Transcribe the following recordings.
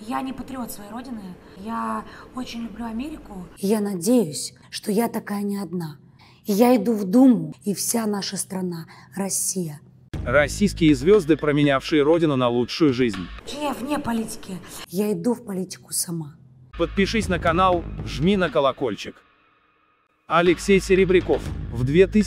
Я не патриот своей родины. Я очень люблю Америку. Я надеюсь, что я такая не одна. Я иду в Думу, и вся наша страна – Россия. Российские звезды, променявшие родину на лучшую жизнь. Я вне политики. Я иду в политику сама. Подпишись на канал, жми на колокольчик. Алексей Серебряков. В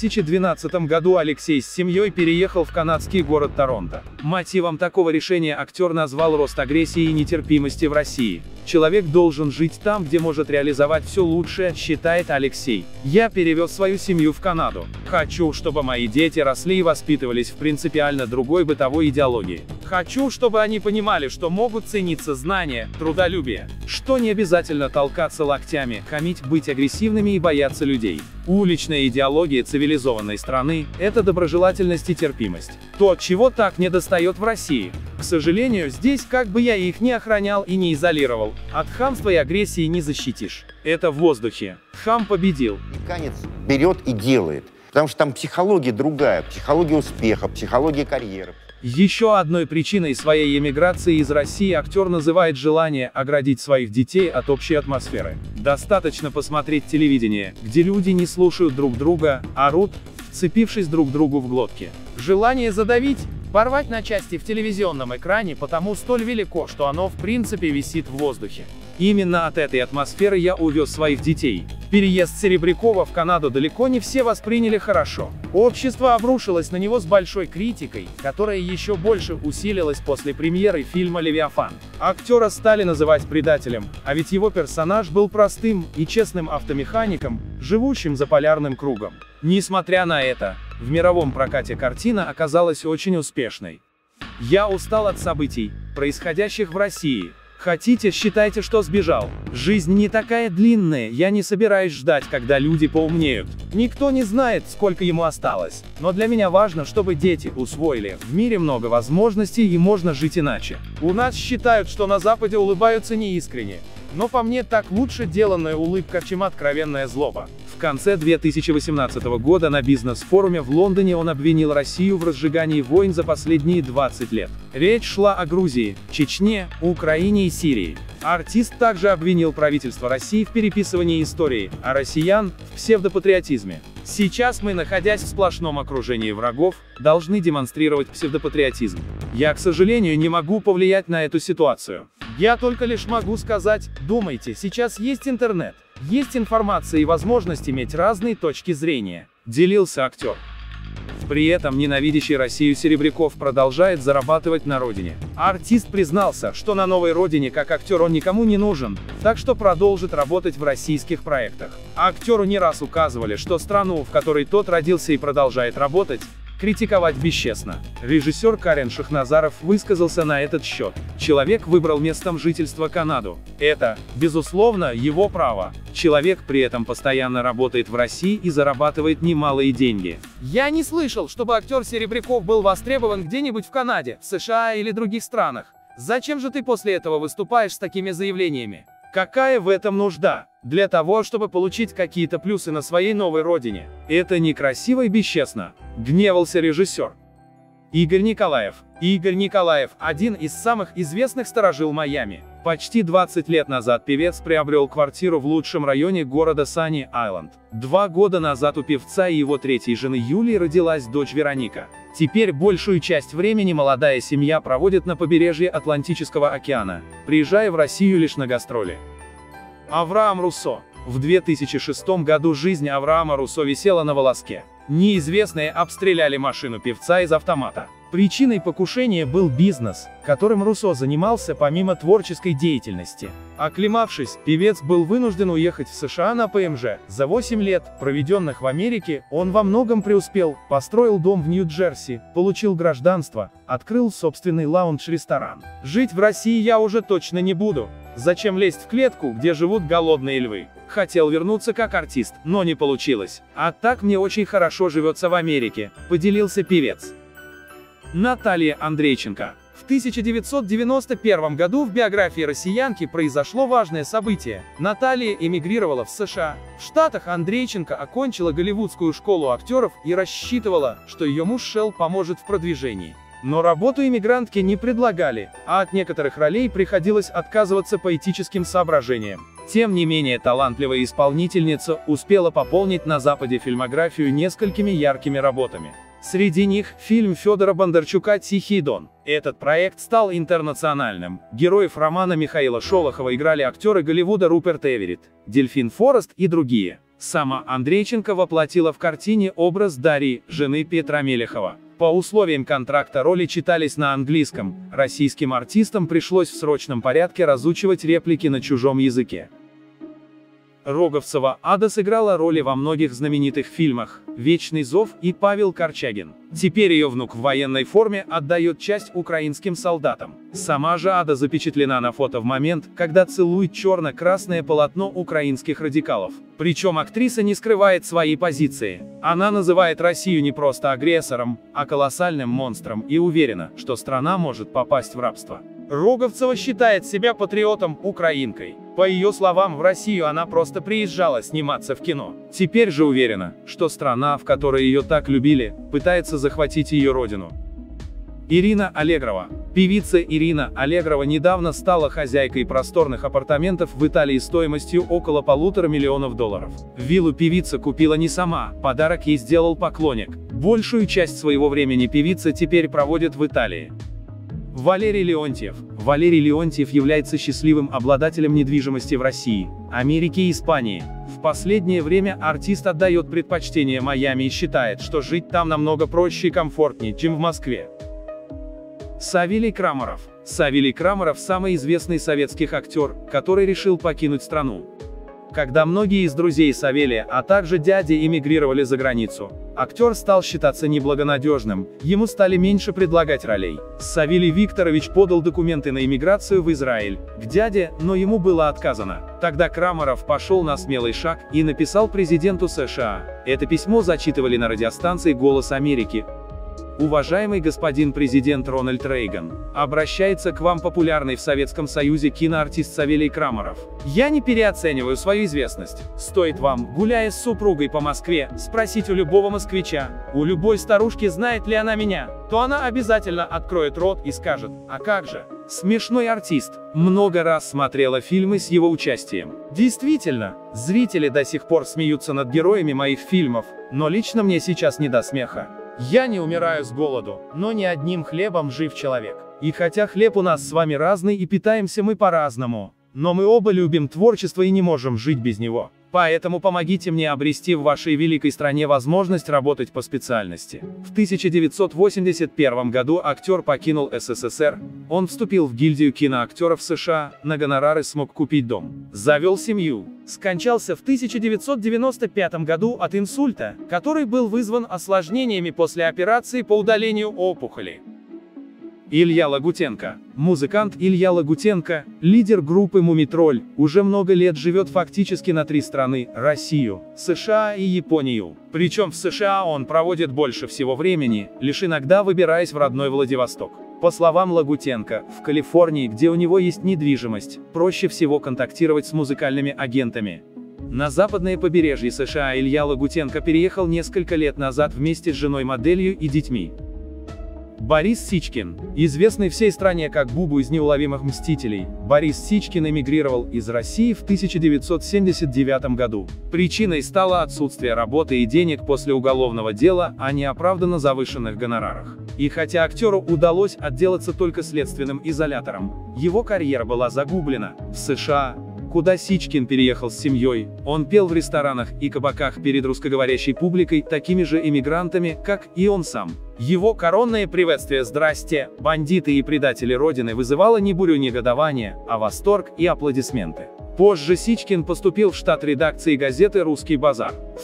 2012 году Алексей с семьей переехал в канадский город Торонто. Мотивом такого решения актер назвал рост агрессии и нетерпимости в России. Человек должен жить там, где может реализовать все лучшее, считает Алексей. Я перевез свою семью в Канаду. Хочу, чтобы мои дети росли и воспитывались в принципиально другой бытовой идеологии. Хочу, чтобы они понимали, что могут цениться знания, трудолюбие, что не обязательно толкаться локтями, хамить, быть агрессивными и бояться людей. Уличная идеология цивилизованной страны – это доброжелательность и терпимость. То, чего так недостает в России. К сожалению, здесь, как бы я их ни охранял и не изолировал, от хамства и агрессии не защитишь. Это в воздухе. Хам победил. Американец берет и делает, потому что там психология другая, психология успеха, психология карьеры. Еще одной причиной своей эмиграции из России актер называет желание оградить своих детей от общей атмосферы. Достаточно посмотреть телевидение, где люди не слушают друг друга, орут, вцепившись друг другу в глотки. Желание задавить, порвать на части в телевизионном экране потому столь велико, что оно в принципе висит в воздухе. Именно от этой атмосферы я увез своих детей. Переезд Серебрякова в Канаду далеко не все восприняли хорошо. Общество обрушилось на него с большой критикой, которая еще больше усилилась после премьеры фильма «Левиафан». Актера стали называть предателем, а ведь его персонаж был простым и честным автомехаником, живущим за полярным кругом. Несмотря на это, в мировом прокате картина оказалась очень успешной. Я устал от событий, происходящих в России. Хотите, считайте, что сбежал. Жизнь не такая длинная, я не собираюсь ждать, когда люди поумнеют. Никто не знает, сколько ему осталось. Но для меня важно, чтобы дети усвоили. В мире много возможностей и можно жить иначе. У нас считают, что на Западе улыбаются неискренне. Но по мне так лучше деланная улыбка, чем откровенная злоба. В конце 2018 года на бизнес-форуме в Лондоне он обвинил Россию в разжигании войн за последние 20 лет. Речь шла о Грузии, Чечне, Украине и Сирии. Артист также обвинил правительство России в переписывании истории, а россиян – в псевдопатриотизме. Сейчас мы, находясь в сплошном окружении врагов, должны демонстрировать псевдопатриотизм. Я, к сожалению, не могу повлиять на эту ситуацию. Я только лишь могу сказать, думайте, сейчас есть интернет, есть информация и возможность иметь разные точки зрения, делился актер. При этом ненавидящий Россию Серебряков продолжает зарабатывать на родине. Артист признался, что на новой родине как актер он никому не нужен, так что продолжит работать в российских проектах. Актеру не раз указывали, что страну, в которой тот родился и продолжает работать, критиковать бесчестно. Режиссер Карен Шахназаров высказался на этот счет. Человек выбрал местом жительства Канаду. Это, безусловно, его право. Человек при этом постоянно работает в России и зарабатывает немалые деньги. Я не слышал, чтобы актер Серебряков был востребован где-нибудь в Канаде, в США или других странах. Зачем же ты после этого выступаешь с такими заявлениями? Какая в этом нужда? Для того, чтобы получить какие-то плюсы на своей новой родине. Это некрасиво и бесчестно, гневался режиссер. Игорь Николаев. Игорь Николаев – один из самых известных старожил Майами. Почти 20 лет назад певец приобрел квартиру в лучшем районе города Санни-Айленд. 2 года назад у певца и его третьей жены Юлии родилась дочь Вероника. Теперь большую часть времени молодая семья проводит на побережье Атлантического океана, приезжая в Россию лишь на гастроли. Авраам Руссо. В 2006 году жизнь Авраама Руссо висела на волоске. Неизвестные обстреляли машину певца из автомата. Причиной покушения был бизнес, которым Руссо занимался помимо творческой деятельности. Оклемавшись, певец был вынужден уехать в США на ПМЖ. За 8 лет, проведенных в Америке, он во многом преуспел, построил дом в Нью-Джерси, получил гражданство, открыл собственный лаунж-ресторан. Жить в России я уже точно не буду. Зачем лезть в клетку, где живут голодные львы? Хотел вернуться как артист, но не получилось. А так мне очень хорошо живется в Америке, поделился певец. Наталья Андрейченко. В 1991 году в биографии россиянки произошло важное событие. Наталья эмигрировала в США. В Штатах Андрейченко окончила Голливудскую школу актеров и рассчитывала, что ее муж Шел поможет в продвижении. Но работу иммигрантке не предлагали, а от некоторых ролей приходилось отказываться по этическим соображениям. Тем не менее, талантливая исполнительница успела пополнить на Западе фильмографию несколькими яркими работами. Среди них фильм Федора Бондарчука «Тихий Дон». Этот проект стал интернациональным. Героев романа Михаила Шолохова играли актеры Голливуда Руперт Эверетт, Дельфин Форест и другие. Сама Андрейченко воплотила в картине образ Дарьи, жены Петра Мелехова. По условиям контракта роли читались на английском, российским артистам пришлось в срочном порядке разучивать реплики на чужом языке. Роговцева Ада сыграла роли во многих знаменитых фильмах «Вечный зов» и «Павел Корчагин». Теперь ее внук в военной форме отдает часть украинским солдатам. Сама же Ада запечатлена на фото в момент, когда целует черно-красное полотно украинских радикалов. Причем актриса не скрывает свои позиции. Она называет Россию не просто агрессором, а колоссальным монстром и уверена, что страна может попасть в рабство. Роговцева считает себя патриотом-украинкой. По ее словам, в Россию она просто приезжала сниматься в кино. Теперь же уверена, что страна, в которой ее так любили, пытается захватить ее родину. Ирина Аллегрова. Певица Ирина Аллегрова недавно стала хозяйкой просторных апартаментов в Италии стоимостью около $1,5 миллиона. Виллу певица купила не сама, подарок ей сделал поклонник. Большую часть своего времени певица теперь проводит в Италии. Валерий Леонтьев. Валерий Леонтьев является счастливым обладателем недвижимости в России, Америке и Испании. В последнее время артист отдает предпочтение Майами и считает, что жить там намного проще и комфортнее, чем в Москве. Савелий Крамаров. Савелий Крамаров – самый известный советский актер, который решил покинуть страну. Когда многие из друзей Савелия, а также дяди эмигрировали за границу, актер стал считаться неблагонадежным, ему стали меньше предлагать ролей. Савелий Викторович подал документы на эмиграцию в Израиль, к дяде, но ему было отказано. Тогда Крамаров пошел на смелый шаг и написал президенту США. Это письмо зачитывали на радиостанции «Голос Америки». Уважаемый господин президент Рональд Рейган, обращается к вам популярный в Советском Союзе киноартист Савелий Крамаров. Я не переоцениваю свою известность. Стоит вам, гуляя с супругой по Москве, спросить у любого москвича, у любой старушки, знает ли она меня, то она обязательно откроет рот и скажет: а как же? Смешной артист. Много раз смотрела фильмы с его участием. Действительно, зрители до сих пор смеются над героями моих фильмов, но лично мне сейчас не до смеха. Я не умираю с голоду, но не одним хлебом жив человек. И хотя хлеб у нас с вами разный и питаемся мы по-разному, но мы оба любим творчество и не можем жить без него. Поэтому помогите мне обрести в вашей великой стране возможность работать по специальности. В 1981 году актер покинул СССР, он вступил в гильдию киноактеров США, на гонорары смог купить дом. Завел семью. Скончался в 1995 году от инсульта, который был вызван осложнениями после операции по удалению опухоли. Илья Лагутенко. Музыкант Илья Лагутенко, лидер группы «Мумитроль», уже много лет живет фактически на 3 страны – Россию, США и Японию. Причем в США он проводит больше всего времени, лишь иногда выбираясь в родной Владивосток. По словам Лагутенко, в Калифорнии, где у него есть недвижимость, проще всего контактировать с музыкальными агентами. На западное побережье США Илья Лагутенко переехал несколько лет назад вместе с женой-моделью и детьми. Борис Сичкин. Известный всей стране как Бубу из «Неуловимых мстителей», Борис Сичкин эмигрировал из России в 1979 году. Причиной стало отсутствие работы и денег после уголовного дела о неоправданно завышенных гонорарах. И хотя актеру удалось отделаться только следственным изолятором, его карьера была загублена. В США, куда Сичкин переехал с семьей, он пел в ресторанах и кабаках перед русскоговорящей публикой, такими же эмигрантами, как и он сам. Его коронное приветствие «Здрасте, бандиты и предатели Родины» вызывало не бурю негодования, а восторг и аплодисменты. Позже Сичкин поступил в штат редакции газеты «Русский базар». В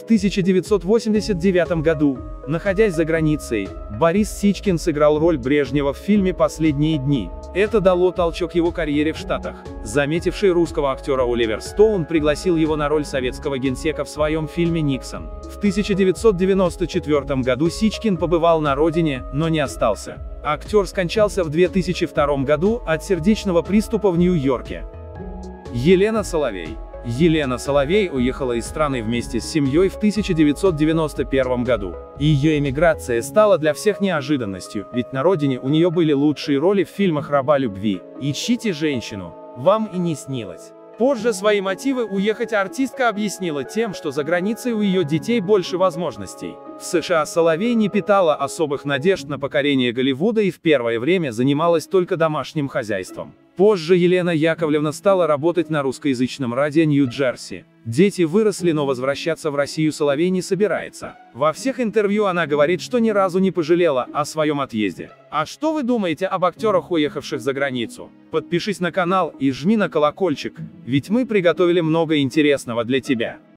1989 году, находясь за границей, Борис Сичкин сыграл роль Брежнева в фильме «Последние дни». Это дало толчок его карьере в Штатах. Заметивший русского актера Оливер Стоун пригласил его на роль советского генсека в своем фильме «Никсон». В 1994 году Сичкин побывал на родине, но не остался. Актер скончался в 2002 году от сердечного приступа в Нью-Йорке. Елена Соловей. Елена Соловей уехала из страны вместе с семьей в 1991 году. Ее эмиграция стала для всех неожиданностью, ведь на родине у нее были лучшие роли в фильмах «Раба любви» и «Ищите женщину», «Вам и не снилось». Позже свои мотивы уехать артистка объяснила тем, что за границей у ее детей больше возможностей. В США Соловей не питала особых надежд на покорение Голливуда и в первое время занималась только домашним хозяйством. Позже Елена Яковлевна стала работать на русскоязычном радио Нью-Джерси. Дети выросли, но возвращаться в Россию Соловей не собирается. Во всех интервью она говорит, что ни разу не пожалела о своем отъезде. А что вы думаете об актерах, уехавших за границу? Подпишись на канал и жми на колокольчик, ведь мы приготовили много интересного для тебя.